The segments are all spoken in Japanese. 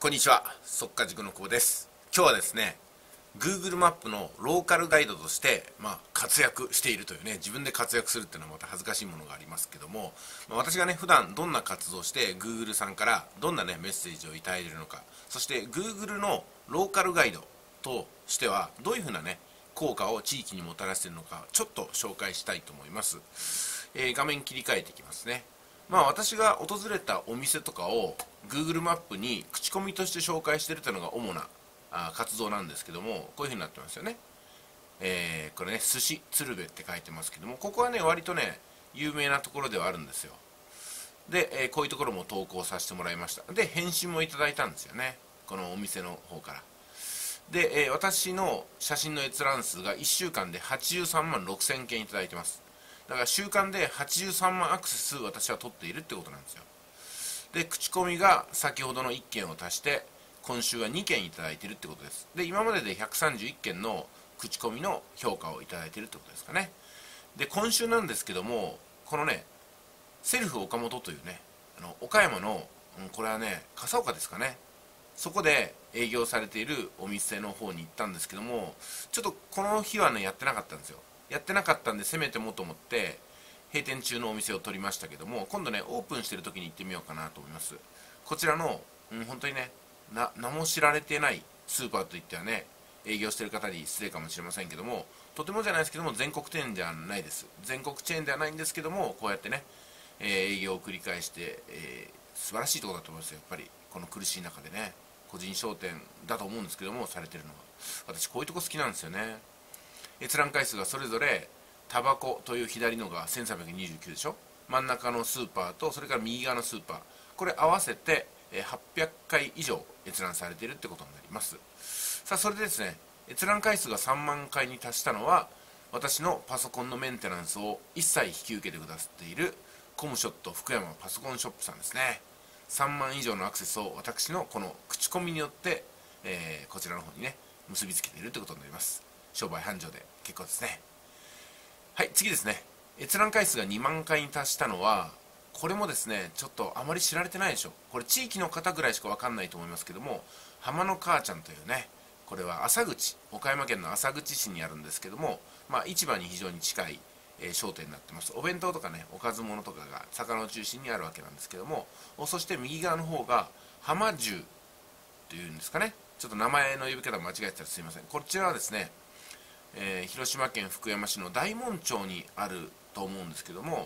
こんにちは、速稼塾の久保です。今日はですね、Google マップのローカルガイドとして、活躍しているというね、自分で活躍するっていうのはまた恥ずかしいものがありますけども、私がね、普段どんな活動をして Google さんからどんなね、メッセージをいただいているのか、そして Google のローカルガイドとしては、どういうふうなね、効果を地域にもたらしているのか、ちょっと紹介したいと思います。画面切り替えていきますね。私が訪れたお店とかを Google マップに口コミとして紹介しているというのが主な活動なんですけども、こういう風になってますよね。これね、寿司鶴瓶って書いてますけども、ここはね、割とね、有名なところではあるんですよ。で、こういうところも投稿させてもらいました。で、返信もいただいたんですよね。このお店の方から。で、私の写真の閲覧数が1週間で83万6000件いただいてます。だから週間で83万アクセス私は取っているってことなんですよ。で、口コミが先ほどの1件を足して今週は2件いただいているってことです。で、今までで131件の口コミの評価をいただいているってことですかね。で、今週なんですけども、このね、セルフ岡本というね、岡山の、これはね、笠岡ですかね、そこで営業されているお店の方に行ったんですけども、ちょっとこの日はね、やってなかったんですよ。やってなかったんで、せめてもと思って閉店中のお店を取りましたけども、今度ね、オープンしてる時に行ってみようかなと思います。こちらの、本当にね、名も知られてないスーパーといってはね、営業してる方に失礼かもしれませんけども、とてもじゃないですけども、全国チェーンじゃないです。全国チェーンではないんですけども、こうやってね、営業を繰り返して、素晴らしいところだと思いますよ。やっぱりこの苦しい中でね、個人商店だと思うんですけども、されてるのは、私こういうとこ好きなんですよね。閲覧回数がそれぞれ、タバコという左のが1329でしょ、真ん中のスーパーとそれから右側のスーパー、これ合わせて800回以上閲覧されているってことになります。さあ、それでですね、閲覧回数が3万回に達したのは、私のパソコンのメンテナンスを一切引き受けてくださっているコムショット福山パソコンショップさんですね。3万以上のアクセスを私のこの口コミによって、こちらの方にね、結びつけているということになります。商売繁盛で結構ですね。はい、次ですね。閲覧回数が2万回に達したのは、これもですね、ちょっとあまり知られてないでしょ。これ地域の方ぐらいしかわかんないと思いますけども、浜の母ちゃんというね、これは朝口、岡山県の朝口市にあるんですけども、市場に非常に近い、商店になってます。お弁当とかね、おかず物とかが魚を中心にあるわけなんですけども、そして右側の方が浜重というんですかね。ちょっと名前の呼び方間違えてたらすいません。こちらはですね、広島県福山市の大門町にあると思うんですけども、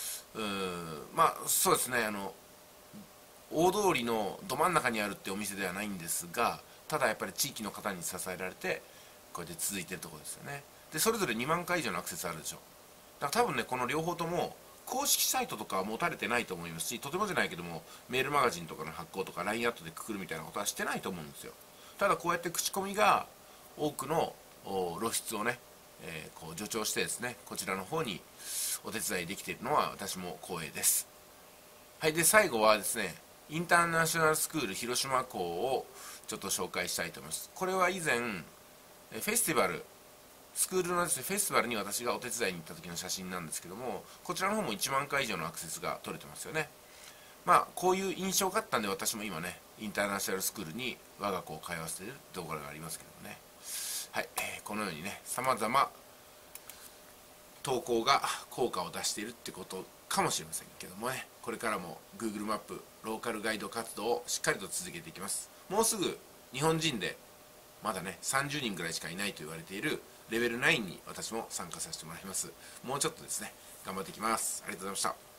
そうですね、大通りのど真ん中にあるってお店ではないんですが、ただやっぱり地域の方に支えられてこうやって続いてるところですよね。で、それぞれ2万回以上のアクセスあるでしょ。だから多分ね、この両方とも公式サイトとかは持たれてないと思いますし、とてもじゃないけどもメールマガジンとかの発行とか LINE アットでくくるみたいなことはしてないと思うんですよ。ただこうやって口コミが多くの露出をね、こう助長してですね、こちらの方にお手伝いできているのは私も光栄です。はい、で最後はですね、インターナショナルスクール広島校をちょっと紹介したいと思います。これは以前フェスティバル、スクールのですね、フェスティバルに私がお手伝いに行った時の写真なんですけども、こちらの方も1万回以上のアクセスが取れてますよね。こういう印象があったんで、私も今ね、インターナショナルスクールに我が子を通わせているところがありますけどもね。はい、このようにね、様々投稿が効果を出しているってことかもしれませんけどもね、これからも Google マップローカルガイド活動をしっかりと続けていきます。もうすぐ日本人でまだね30人ぐらいしかいないと言われているレベル9に私も参加させてもらいます。もうちょっとですね、頑張っていきます。ありがとうございました。